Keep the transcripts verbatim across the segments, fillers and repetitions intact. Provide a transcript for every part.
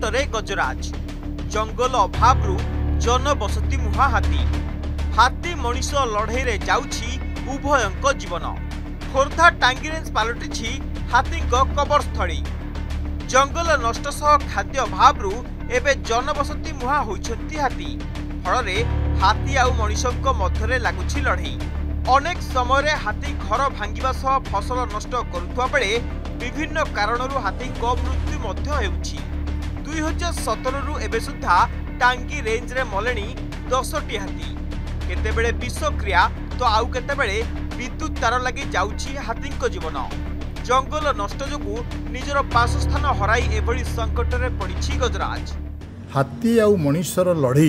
संकटरे गजराज जंगल अभाव जनबसती मुहा हाथी हाथी मनीष लड़ई रे जाउछि उभयंक जीवन। खोर्धा टांगी रेंज पलटि हाथी कबरस्थली जंगल नष्ट सह खाद्य अभाव एबे जनबसती मुहा होइछंती हाथी फल हाथी आउ मनीषक मध्यरे लागुछि लड़ई। अनेक समय हाथी घर भांगिबा सह फसल नष्ट करुवा बेले विभिन्न कारणरू हाथी मृत्यु मध्य हेउछि। दुई हजार सतर रु एबे सुधा टांगी रेंज रे मलेनी दसटी हाथी केतेबेले विषक्रिया तो आउ केतेबेले विद्युत तार लगी जाउछि हाथीक जीवन। जंगल नष्ट जोगु निजर बासस्थान हराई एभली संकट रे पड़िछि गजराज। हाथी आउ मनीषर लड़ई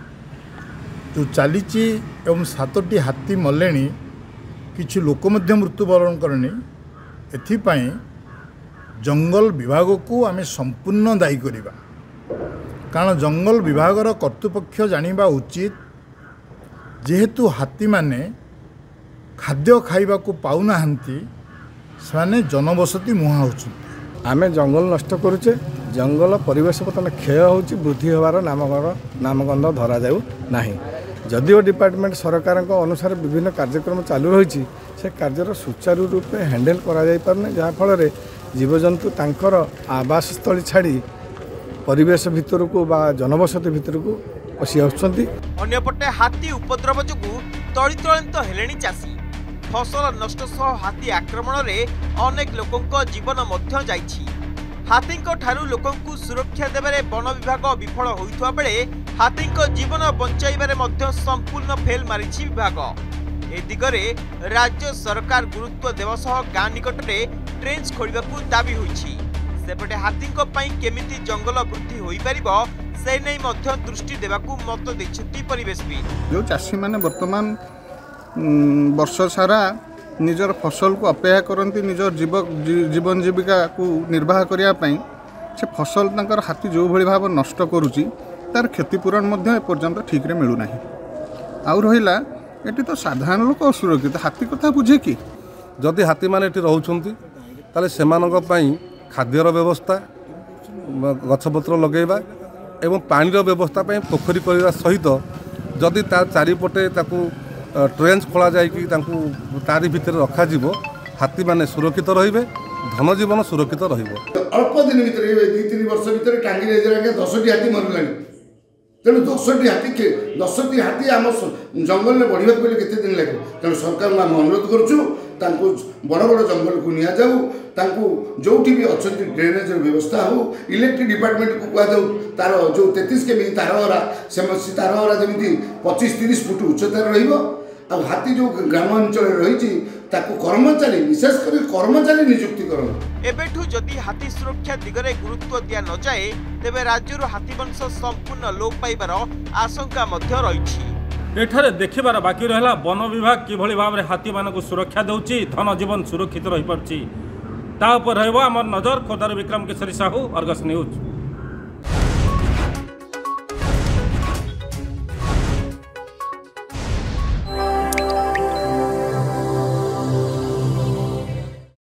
जो चली एवं सातटी हाथी मले किछि लोक मध्य मृत्युवरण करनी एथिपाई जंगल विभाग को आमे संपूर्ण दायी करिबा। कारण जंगल विभागर कर्तृपक्ष जानिबा उचित जेहेतु हाथी माने खाद्य खाइबा को पाउनाहांती से जनबसती मुहा होछुंती। आमे जंगल नष्ट करुचे जंगल परिवेश बर्तमान क्षय होची वृद्धि होवार नामगर नामगंध धरा जाऊ नाही। जदिओ डिपार्टमेंट सरकार अनुसार विभिन्न कार्यक्रम चालू रही से कार्यर सुचारू रूपे हैंडल करा जाई पारने जहाँ फल जीवजंतु तांकर आवासस्थली छाड़ी परिवेश भितर को बा जनबसती भितर को पशि आउछंती। अन्यपटे हाथी उपद्रव जोगु तळितळंत हेलेनी चासी फसल नष्ट सह हाथी आक्रमण रे अनेक लोकंक जीवन मध्य जाइछि। हाथीक ठारू लोकंकु सुरक्षा देबारे वन विभाग विफल होइथवा बेले हाथीक जीवन बंचाइबारे मध्य संपूर्ण फेल मारिछि विभाग। ए दिगरे राज्य सरकार गुरुत्व देवा सह गाँ निकटरे ट्रेंच खोलिबाकू दाबी होइछि। सेपटे हाथीक पई केमिति जंगल वृद्धि होई परिबो से नै मध्य दृष्टि देबाकू मत दैछथि परिवेशविद। जो चाषी माने वर्तमान वर्ष सारा निजर फसल को अपेक्षा करती निजर जीव जीवन जीविका को निर्वाह करने से फसल तंकर हाथी जो भली भाव नष्ट करुच्ची तार क्षतिपूरण मध्य एपर्यंत ठीक रे मिलू नाही। आउ रहिला एटी तो साधारण लोक असुरक्षित हाथी कथा बुझे कि जदि हाथी माने एटी रहउछंती ताले सेमानक पई खाद्यर व्यवस्था गछपत्र लगेबा एवं पानीर व्यवस्था पई पोखरी करबा सहित जदि तार चारिपटे ताकू ट्रेंच खोला जाए कि तारी भितर रखा जीवो हाथी माने सुरक्षित रहिबे धन जीवन सुरक्षित रहिबो। अल्प दिन भीतर दुई तीन वर्ष भीतर टांगी रेंज दसटी हाथी मरलानी तेणु दसटी हाथी दसटी हाथी आम जंगल में बढ़ा केते दिन लगे। तेणु सरकार आम अनुरोध करुँ बड़ बड़ जंगल को नि जाऊ जो भी अच्छा ड्रेनेज व्यवस्था हो इलेक्ट्रिक डिपार्टमेंट को कहुँ तार जो तैंतीस केमी तारहरा से तारहरा जमी पच्चीस तीस फुट उच्चतार रहा हाथी जो ग्रामांचल रही कर्मचारी विशेषकर कर्मचारी नियुक्ति कर। एबेठु जदि हाथी सुरक्षा दिगरे गुरुत्व दिया न जाए तेबे राज्यरू हाथी वंश संपूर्ण लोप पाइबार आशंका मध्य रही। एठारे देखिबार बाकी रहला वन विभाग किभली भाव में हाथी मानक सुरक्षा देउछि धन जीवन सुरक्षित रही पारछि ता उपर रहबो हमर नजर। खोर्धार विक्रम केशरी साहू, अर्गस न्यूज।